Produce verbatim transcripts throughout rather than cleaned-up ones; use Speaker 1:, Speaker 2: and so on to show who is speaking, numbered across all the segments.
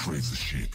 Speaker 1: crazy shit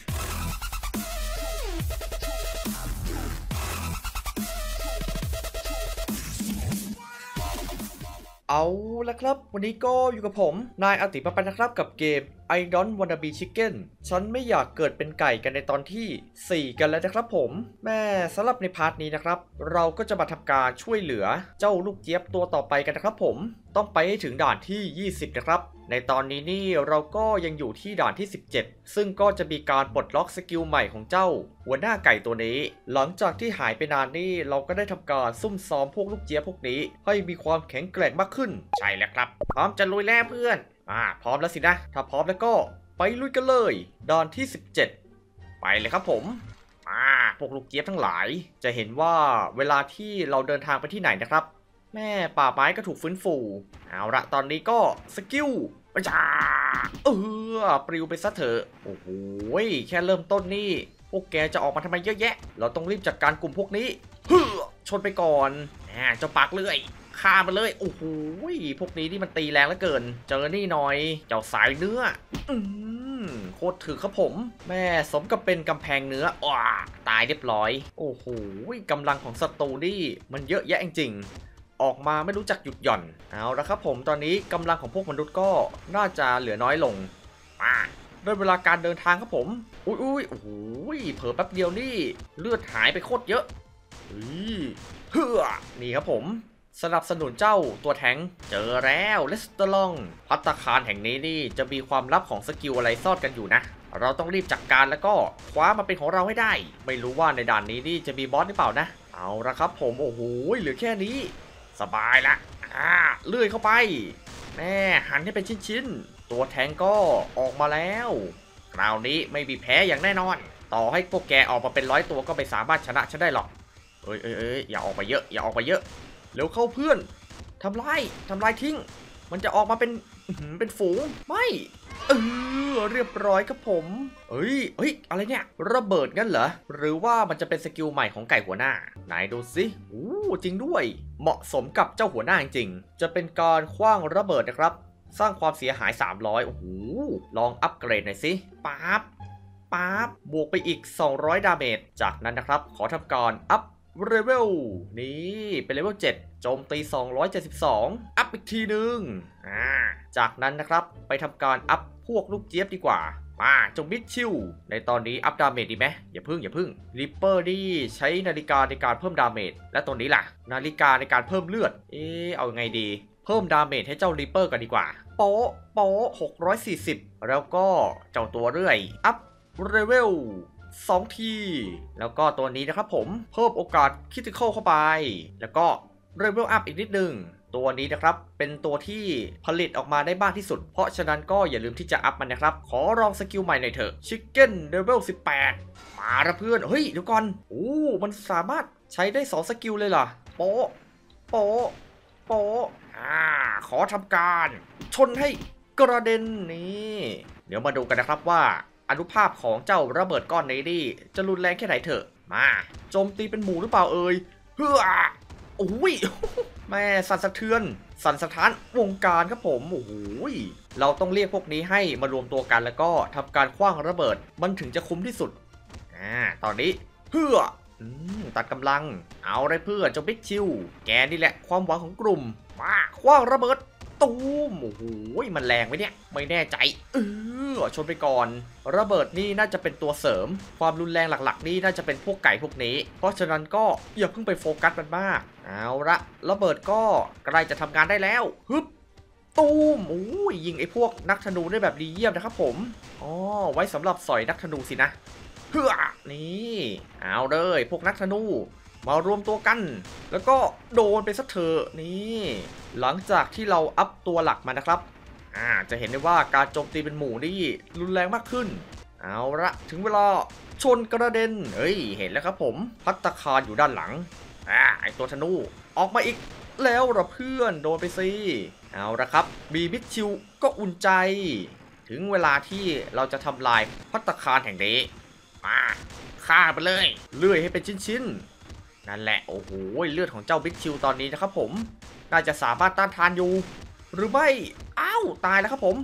Speaker 2: เอาละครับวันนี้ก็อยู่กับผมนายอติปปันนะครับกับเกม I Don't Wanna Be Chicken ฉันไม่อยากเกิดเป็นไก่กันในตอนที่สี่กันแล้วนะครับผมแม่สำหรับในพาร์ทนี้นะครับเราก็จะมาทำการช่วยเหลือเจ้าลูกเจี๊ยบตัวต่อไปกันนะครับผมต้องไปให้ถึงด่านที่ยี่สิบนะครับในตอนนี้นี่เราก็ยังอยู่ที่ด่านที่สิบเจ็ดซึ่งก็จะมีการปลดล็อกสกิลใหม่ของเจ้าหัวหน้าไก่ตัวนี้หลังจากที่หายไปนานนี่เราก็ได้ทำการซุ่มซ้อมพวกลูกเจี๊ยบพวกนี้ให้มีความแข็งแกร่งมากขึ้นใช่แล้วครับพร้อมจะลุยแล้วเพื่อนอ่าพร้อมแล้วสินะถ้าพร้อมแล้วก็ไปลุยกันเลยด่านที่สิบเจ็ดไปเลยครับผมอ่าพวกลูกเจี๊ยบทั้งหลายจะเห็นว่าเวลาที่เราเดินทางไปที่ไหนนะครับแม่ป่าไม้ก็ถูกฟื้นฟูเอาละตอนนี้ก็สกิลจ้าเออปลิวไปซะเถอะโอ้โหแค่เริ่มต้นนี่พวกแกจะออกมาทำไมเยอะแยะเราต้องรีบจัดการกลุ่มพวกนี้เฮ้อชนไปก่อนอ่าเจ้าปากเลื่อยฆ่ามาเลยโอ้โหพวกนี้นี่มันตีแรงเหลือเกินเจอนี่หน่อยเจ้าสายเนื้ออืมโคตรถือครับผมแม่สมกับเป็นกำแพงเนื้อว้าตายเรียบร้อยโอ้โหกำลังของศัตรูนี่มันเยอะแยะจริงออกมาไม่รู้จักหยุดหย่อนเอาละครับผมตอนนี้กำลังของพวกมนุษย์ก็น่าจะเหลือน้อยลงมาด้วยเวลาการเดินทางครับผมอุ้ยอุ้ยโอ้โหเผลอแป๊บเดียวนี่เลือดหายไปโคตรเยอะเฮ้อนี่ครับผมสนับสนุนเจ้าตัวแทงเจอแล้วเลสเตอร์ลองภัตตาคารแห่งนี้นี่จะมีความลับของสกิลอะไรซ่อนกันอยู่นะเราต้องรีบจัดการแล้วก็คว้ามาเป็นของเราให้ได้ไม่รู้ว่าในด่านนี้นี่จะมีบอสหรือเปล่านะเอาละครับผมโอ้โหเหลือแค่นี้สบายละอ่าเลื่อยเข้าไปแม่หั่นให้เป็นชิ้นๆตัวแทงก็ออกมาแล้วคราวนี้ไม่มีแพ้อย่างแน่นอนต่อให้พวกแกออกมาเป็นร้อยตัวก็ไม่สามารถชนะฉันได้หรอกเอ้ยเอ้ยเอ้ยอย่าออกไปเยอะอย่าออกไปเยอะเร็วเข้าเพื่อนทำลายทำลายทิ้งมันจะออกมาเป็นเป็นฝูงไม่เออเรียบร้อยครับผมเฮ้ยเฮ้ยอะไรเนี่ยระเบิดงั้นเหรอหรือว่ามันจะเป็นสกิลใหม่ของไก่หัวหน้าไหนดูสิอู้จริงด้วยเหมาะสมกับเจ้าหัวหน้าจริงจะเป็นการขว้างระเบิดนะครับสร้างความเสียหายสามร้อยโอ้โหลองอัปเกรดหน่อยสิปั๊บปั๊บบวกไปอีกสองร้อยดาเมจจากนั้นนะครับขอทำการอัพเลเวลนี่เป็นเลเวลเจ็ดโจมตีสองร้อยเจ็ดสิบสองอัพอีกทีหนึ่งอ่าจากนั้นนะครับไปทำการอัพพวกลูกเจี๊ยบดีกว่ามาจงมิดชิลในตอนนี้อัพดาเมจดีไหมอย่าพึ่งอย่าพึ่งริปเปอร์นี่ใช้นาฬิกาในการเพิ่มดาเมจและตัวนี้ล่ะนาฬิกาในการเพิ่มเลือดเออเอาไงดีเพิ่มดาเมจให้เจ้าริปเปอร์กันดีกว่าโป๊ะโป๊ะหกร้อยสี่สิบแล้วก็เจ้าตัวเรื่อยอัพเลเวลสองทีแล้วก็ตัวนี้นะครับผมเพิ่มโอกาสคริติคอลเข้าไปแล้วก็เลเวลอัพอีกนิดนึงตัวนี้นะครับเป็นตัวที่ผลิตออกมาได้มากที่สุดเพราะฉะนั้นก็อย่าลืมที่จะอัพมันนะครับขอลองสกิลใหม่หน่อยเถอะชิคเก้นเลเวลสิบแปดมาละเพื่อนเฮ้ยเดี๋ยวก่อนโอ้มันสามารถใช้ได้สองสกิลเลยเหรอโป๊ะโป๊ะโป๊ะอ่าขอทำการชนให้กระเด็นนี่เดี๋ยวมาดูกันนะครับว่าอนุภาพของเจ้าระเบิดก้อนนี้นี่จะรุนแรงแค่ไหนเถอะมาโจมตีเป็นหมูหรือเปล่าเอ่ยเฮ้อโอ้ยแม่สั่นสะเทือนสั่นสะท้านวงการครับผมโอ้โหเราต้องเรียกพวกนี้ให้มารวมตัวกันแล้วก็ทำการขว้างระเบิดมันถึงจะคุ้มที่สุดอ่าตอนนี้เฮ้อตัดกำลังเอาได้เพื่อเจ้าบิ๊กชิวแกนี่แหละความหวังของกลุ่มมาขว้างระเบิดตูมโอ้โหมันแรงไหมเนี่ยไม่แน่ใจเออชนไปก่อนระเบิดนี่น่าจะเป็นตัวเสริมความรุนแรงหลักๆนี่น่าจะเป็นพวกไก่พวกนี้เพราะฉะนั้นก็อย่าเพิ่งไปโฟกัสมันมากเอาละระเบิดก็ใกล้จะทำงานได้แล้วฮึบตูมโอ้ยยิงไอ้พวกนักธนูได้แบบดีเยี่ยมนะครับผมอ๋อไว้สำหรับสอยนักธนูสินะเฮ้อนี่เอาเลยพวกนักธนูมารวมตัวกันแล้วก็โดนไปซะเถอะนี่หลังจากที่เราอัพตัวหลักมานะครับอ่าจะเห็นได้ว่าการโจมตีเป็นหมู่นี่รุนแรงมากขึ้นเอาละถึงเวลาชนกระเด็นเฮ้ยเห็นแล้วครับผมภัตตาคารอยู่ด้านหลังอ่าไอตัวธนูออกมาอีกแล้วละเพื่อนโดนไปสิเอาละครับบีบิชชิวก็อุ่นใจถึงเวลาที่เราจะทำลายภัตตาคารแห่งนี้มาฆ่าไปเลยเลื่อยให้เป็นชิ้นๆนั่นแหละโอ้โหเลือดของเจ้าบิ๊กชิวตอนนี้นะครับผมน่าจะสามารถต้านทานอยู่หรือไม่อ้าวตายแล้วครับผม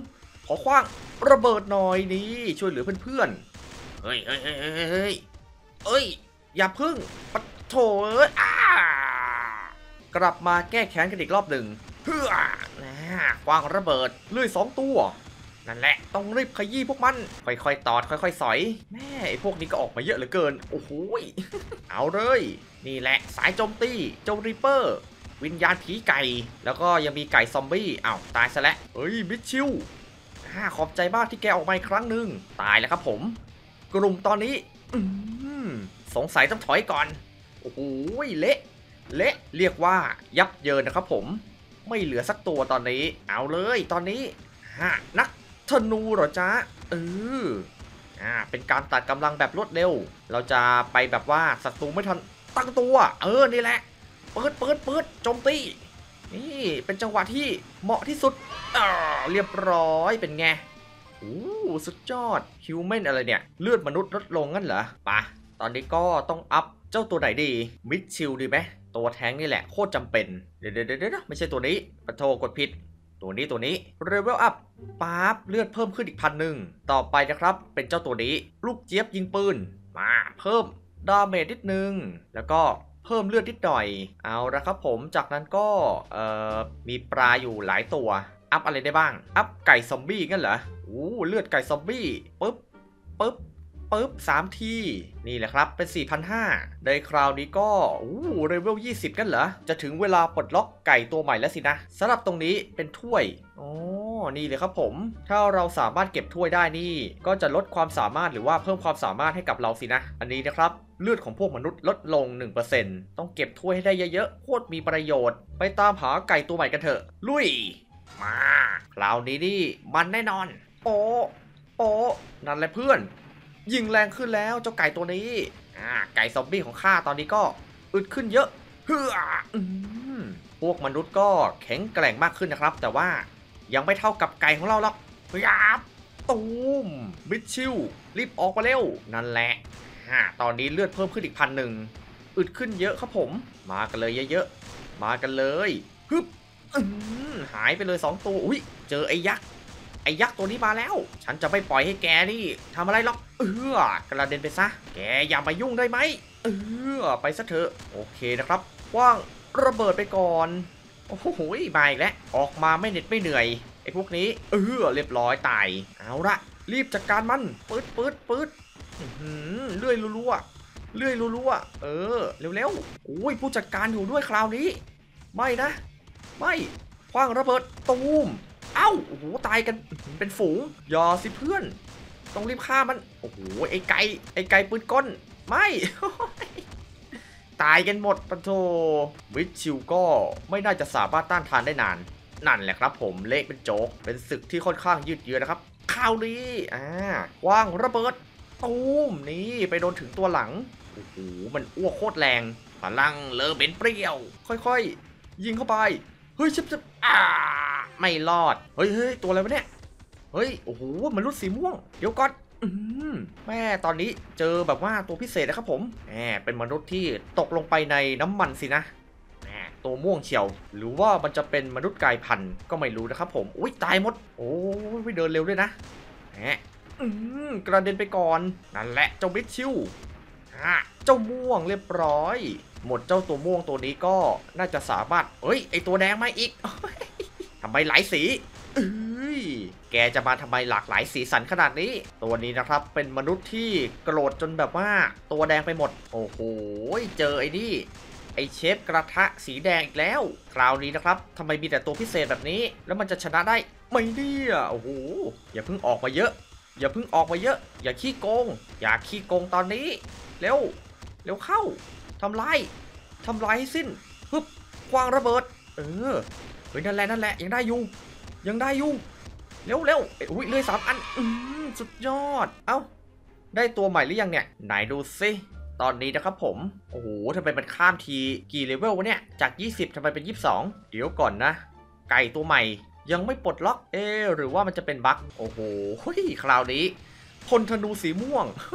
Speaker 2: ขอคว้างระเบิดหน่อยนี่ช่วยเหลือเพื่อนๆเฮ้ยเฮ้ยเฮ้ยเฮ้ยเอ้ยอย่าพึ่งปะโถเอ้ยกลับมาแก้แค้นกันอีกรอบหนึ่งเฮ้ยนะคว้างระเบิดเลื่อยสองตัวนั่นแหละต้องรีบขยี้พวกมันค่อยๆตอดค่อยๆสอยแม่ไอ้พวกนี้ก็ออกมาเยอะเหลือเกินโอ้โหเอาเลยนี่แหละสายโจมตีโจมรีเปอร์วิญญาณผีไก่แล้วก็ยังมีไก่ซอมบี้อ้าวตายซะแล้วเฮ้ยมิชชิวขอบใจมากที่แกออกมาอีกครั้งหนึ่งตายแล้วครับผมกลุ่มตอนนี้สงสัยต้องถอยก่อนโอ้โหเละเละเรียกว่ายับเยินนะครับผมไม่เหลือสักตัวตอนนี้เอาเลยตอนนี้ฮะนักธนูเหรอจ๊ะเอออ่าเป็นการตัดกำลังแบบรวดเร็วเราจะไปแบบว่าศัตรูไม่ทันตั้งตัวเออนี่แหละเปิดเปิดเปิดโจมตีนี่เป็นจังหวะที่เหมาะที่สุดอ่าเรียบร้อยเป็นไงโอ้สุดยอดฮิวแมนอะไรเนี่ยเลือดมนุษย์ลดลงงั้นเหรอปะตอนนี้ก็ต้องอัพเจ้าตัวไหนดีมิดชิลดีไหมตัวแท้งนี่แหละโคตรจำเป็นเดี๋ยวเดี๋ยวเดี๋ยวไม่ใช่ตัวนี้ปะโทกดผิดตัวนี้ตัวนี้เลเวลอัพปั๊บเลือดเพิ่มขึ้นอีกพันหนึ่งต่อไปนะครับเป็นเจ้าตัวนี้ลูกเจี๊ยบยิงปืนมาเพิ่มดาเมจนิดนึงแล้วก็เพิ่มเลือดนิดหน่อยเอาละครับผมจากนั้นก็เอ่อมีปลาอยู่หลายตัวอัพอะไรได้บ้างอัพไก่ซอมบี้งั้นเหรอโอ้เลือดไก่ซอมบี้ปึ๊บปึ๊บปึ๊บสามทีนี่แหละครับเป็น สี่พันห้าร้อย ในคราวนี้ก็โอ้เลเวลยี่สิบกันเหรอจะถึงเวลาปลดล็อกไก่ตัวใหม่แล้วสินะสำหรับตรงนี้เป็นถ้วยอ๋อนี่เลยครับผมถ้าเราสามารถเก็บถ้วยได้นี่ก็จะลดความสามารถหรือว่าเพิ่มความสามารถให้กับเราสินะอันนี้นะครับเลือดของพวกมนุษย์ลดลง หนึ่งเปอร์เซ็นต์ ต้องเก็บถ้วยให้ได้เยอะๆโคตรมีประโยชน์ไปตามหาไก่ตัวใหม่กันเถอะลุยมาคราวนี้นี่มันแน่นอนโป๊ะโป๊ะนั่นแหละเพื่อนยิงแรงขึ้นแล้วเจ้าไก่ตัวนี้อ่าไก่ซอมบี้ของข้าตอนนี้ก็อึดขึ้นเยอะเฮือพวกมนุษย์ก็แข็งแกร่งมากขึ้นนะครับแต่ว่ายังไม่เท่ากับไก่ของเราหรอกยาบตูมบิชชิวรีบออกมาเร็วนั่นแหละฮ่าตอนนี้เลือดเพิ่มขึ้นอีกพันหนึ่งอึดขึ้นเยอะครับผมมากันเลยเยอะๆมากันเลยฮึบหายไปเลยสองตัวอุ้ยเจอไอ้ยักษ์ไอ้ยักษ์ตัวนี้มาแล้วฉันจะไม่ปล่อยให้แกนี่ทำอะไรหรอกเออกระเด็นไปซะแกอย่ามายุ่งได้ไหมเออไปซะเถอะโอเคนะครับว่างระเบิดไปก่อนโอ้โหมาอีกแล้วออกมาไม่เหน็ดไม่เหนื่อยไอ้พวกนี้เออเรียบร้อยตายเอาละรีบจัดการมันปืดปืดปืดเลื่อยรัวๆเลื่อยรัวๆเออเร็วๆโอ้ยผู้จัดการอยู่ด้วยคราวนี้ไม่นะไม่คว้างระเบิดตูมเอ้าโอ้โหตายกันเป็นฝูงยอสิเพื่อนต้องรีบฆ่ามันโอ้โหไอ้ไก่ไอ้ไก่ปืนก้นไม่ตายกันหมดปะโถวิชิวก็ไม่น่าจะสามารถต้านทานได้นานนั่นแหละครับผมเละเป็นโจ๊กเป็นศึกที่ค่อนข้างยืดเยื้อนะครับคราวนี้อ่าวางระเบิดตูมนี่ไปโดนถึงตัวหลังโอ้โหมันอ้วกโคตรแรงพลังเลอเบนเปรี้ยวค่อยๆยิงเข้าไปเฮ้ยชิบชิบอ่าไม่รอดเฮ้ยเฮ้ยตัวอะไรวะเนี่ยเฮ้ยโอ้โหมันรุดสีม่วงเดี๋ยวก่อนแม่ตอนนี้เจอแบบว่าตัวพิเศษนะครับผมแหมเป็นมนุษย์ที่ตกลงไปในน้ำมันสินะแหมตัวม่วงเฉียวหรือว่ามันจะเป็นมนุษย์กายพันธุ์ก็ไม่รู้นะครับผมอุ้ยตายหมดโอ้ยเดินเร็วด้วยนะแหมกระเด็นไปก่อนนั่นแหละเจ้าบิชชิวเจ้าม่วงเรียบร้อยหมดเจ้าตัวม่วงตัวนี้ก็น่าจะสามารถเฮ้ยไอตัวแดงมาอีกทำไมหลายสีเอ้ยแกจะมาทำไมหลากหลายสีสันขนาดนี้ตัวนี้นะครับเป็นมนุษย์ที่โกรธจนแบบว่าตัวแดงไปหมดโอ้โหเจอไอ้นี่ไอเชฟกระทะสีแดงอีกแล้วคราวนี้นะครับทำไมมีแต่ตัวพิเศษแบบนี้แล้วมันจะชนะได้ไม่เนี่ยโอ้โหอย่าเพิ่งออกมาเยอะอย่าเพิ่งออกมาเยอะอย่าขี้โกงอย่าขี้โกงตอนนี้เร็วเร็วเข้าทำลายทำลายให้สิ้นปึ๊บคว้างระเบิดเออเฮ้ยนั่นแหละนั่นแหละยังได้อยู่ยังได้อยู่เร็วเร็วอุ้ยเลยสามอันอืมสุดยอดเอ้าได้ตัวใหม่หรือยังเนี่ยไหนดูซิตอนนี้นะครับผมโอ้โหทำไมมันข้ามทีกี่เลเวลวะเนี่ยจากยี่สิบทำไมเป็นยี่สิบสองเดี๋ยวก่อนนะไก่ตัวใหม่ยังไม่ปลดล็อกเอหรือว่ามันจะเป็นบั๊กโอ้โหคราวนี้พลธนูสีม่วง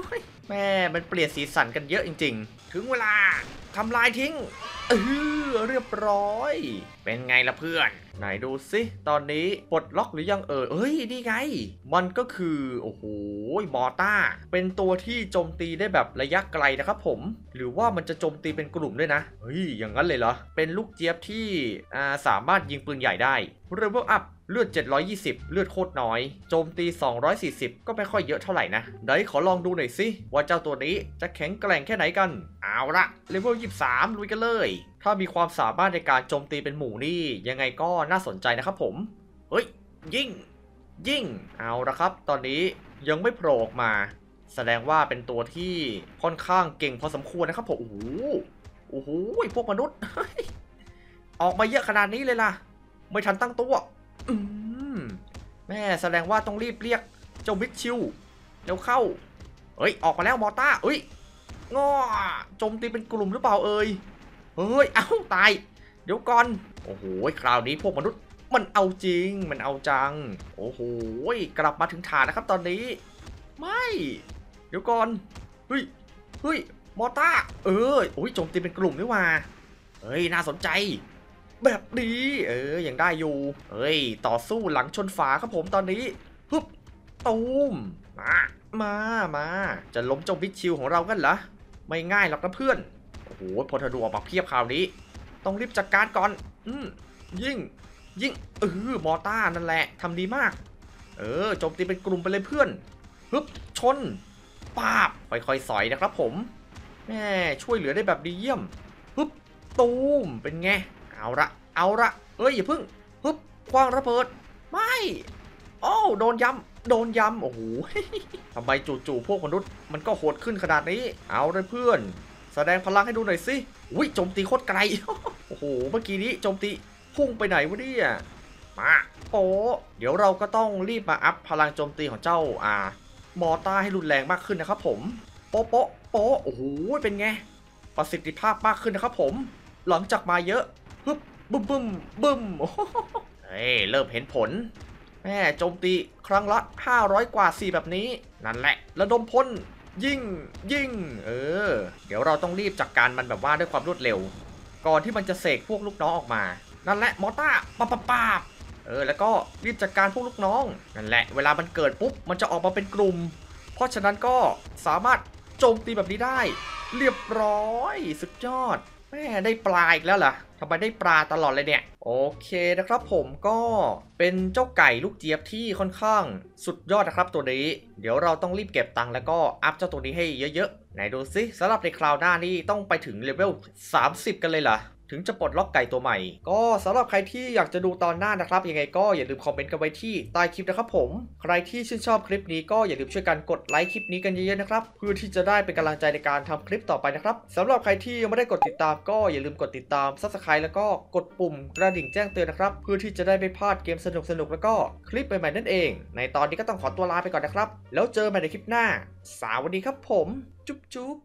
Speaker 2: แม่มันเปลี่ยนสีสันกันเยอะจริงๆถึงเวลาทำลายทิ้งเออเรียบร้อยเป็นไงล่ะเพื่อนไหนดูสิตอนนี้ปลดล็อกหรือยังเอ่ยเอ้ยนี่ไงมันก็คือโอ้โหมอต้าเป็นตัวที่โจมตีได้แบบระยะไกลนะครับผมหรือว่ามันจะโจมตีเป็นกลุ่มด้วยนะเฮ้ยอย่างนั้นเลยเหรอเป็นลูกเจี๊ยบที่อ่าสามารถยิงปืนใหญ่ได้เรเวลอัพเลือดเจ็ดร้อยยี่สิบเลือดโคตรน้อยโจมตีสองร้อยสี่สิบก็ไม่ค่อยเยอะเท่าไหร่นะไหนขอลองดูหน่อยสิว่าเจ้าตัวนี้จะแข็งแกร่งแค่ไหนกันเอาละเลเวลยี่สิบสามลุยกันเลยถ้ามีความสามารถในการโจมตีเป็นหมู่นี่ยังไงก็น่าสนใจนะครับผมเฮ้ยยิงยิงเอาละครับตอนนี้ยังไม่โผล่ออกมาแสดงว่าเป็นตัวที่ค่อนข้างเก่งพอสมควรนะครับผมโอ้โหโอ้โหพวกมนุษย์ ออกมาเยอะขนาดนี้เลยล่ะไม่ทันตั้งตัวอืมแม่แสดงว่าต้องรีบเรียกเจ้ามิดชิลเร็วเข้าเฮ้ยออกมาแล้วมอต้าเฮ้ยง้อโจมตีเป็นกลุ่มหรือเปล่าเอ่ยเฮ้ยเอ้าตายเดี๋ยวก่อนโอ้โหคราวนี้พวกมนุษย์มันเอาจริงมันเอาจังโอ้โหกลับมาถึงฐานนะครับตอนนี้ไม่เดี๋ยวก่อนเฮ้ยเฮ้ยมอต้าเออโอ้ยโจมตีเป็นกลุ่มนี่ว่าเฮ้ยน่าสนใจแบบนี้เออยังได้อยู่เฮ้ยต่อสู้หลังชนฝาครับผมตอนนี้ฮึบตูมมามามาจะล้มเจ้าบิชชิลของเรากันเหรอไม่ง่ายหรอกนะเพื่อนโอ้โหพอเธอดูออกมาเพียบคราวนี้ต้องรีบจัดการก่อนอืมยิ่งยิ่งเออมอต้านั่นแหละทำดีมากเออโจมตีเป็นกลุ่มไปเลยเพื่อนฮึบชนปาบค่อยๆสอยนะครับผมแม่ช่วยเหลือได้แบบดีเยี่ยมฮึบตูมเป็นไงเอาละเอาละเอ้ยอย่าพึ่งฮึบคว้างระเบิดไม่โอ้โดนยำโดนยำโอ้โห ทำไมจู่ๆพวกมนุษย์มันก็โหดขึ้นขนาดนี้เอาเลยเพื่อนแสดงพลังให้ดูหน่อยสิอุ้ยโจมตีโคตรไกล โอ้โหเมื่อกี้นี้โจมตีพุ่งไปไหนวะเนี่ยมาโอ้เดี๋ยวเราก็ต้องรีบมาอัพพลังโจมตีของเจ้าอ่ามอต้าให้รุนแรงมากขึ้นนะครับผมโป๊ะโป๊ะโป๊ะโอ้โหเป็นไงประสิทธิภาพมากขึ้นนะครับผมหลังจากมาเยอะฮึบบึ้มบึ้มบึ้มเฮ้ยเริ่มเห็นผลแม่โจมตีครั้งละห้าร้อยกว่าสี่แบบนี้นั่นแหละระดมพลยิ่งยิ่งเออเดี๋ยวเราต้องรีบจัดการมันแบบว่าด้วยความรวดเร็วก่อนที่มันจะเสกพวกลูกน้องออกมานั่นแหละมอต้าปาปาปาเออแล้วก็รีบจัดการพวกลูกน้องนั่นแหละเวลามันเกิดปุ๊บมันจะออกมาเป็นกลุ่มเพราะฉะนั้นก็สามารถโจมตีแบบนี้ได้เรียบร้อยสุดยอดแม่ได้ปลาอีกแล้วเหรอทำไมได้ปลาตลอดเลยเนี่ยโอเคนะครับผมก็เป็นเจ้าไก่ลูกเจี๊ยบที่ค่อนข้างสุดยอดนะครับตัวนี้เดี๋ยวเราต้องรีบเก็บตังค์แล้วก็อัพเจ้าตัวนี้ให้เยอะๆไหนดูซิสำหรับในคราวหน้านี่ต้องไปถึงเลเวลสามสิบกันเลยเหรอถึงจะปลดล็อกไก่ตัวใหม่ก็สำหรับใครที่อยากจะดูตอนหน้านะครับยังไงก็อย่าลืมคอมเมนต์กันไว้ที่ใต้คลิปนะครับผมใครที่ชื่นชอบคลิปนี้ก็อย่าลืมช่วยกันกดไลค์คลิปนี้กันเยอะๆนะครับเพื่อที่จะได้เป็นกำลังใจในการทำคลิปต่อไปนะครับสำหรับใครที่ยังไม่ได้กดติดตามก็อย่าลืมกดติดตาม ซับสไครบ์ แล้วก็กดปุ่มกระดิ่งแจ้งเตือนนะครับเพื่อที่จะได้ไม่พลาดเกมสนุกๆแล้วก็คลิปใหม่ๆนั่นเองในตอนนี้ก็ต้องขอตัวลาไปก่อนนะครับแล้วเจอกันใหม่ในคลิปหน้าสวัสดีครับผมจุ๊บจุ๊บ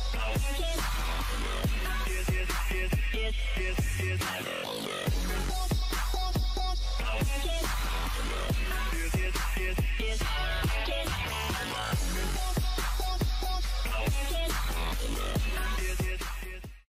Speaker 2: Yes, yes, yes.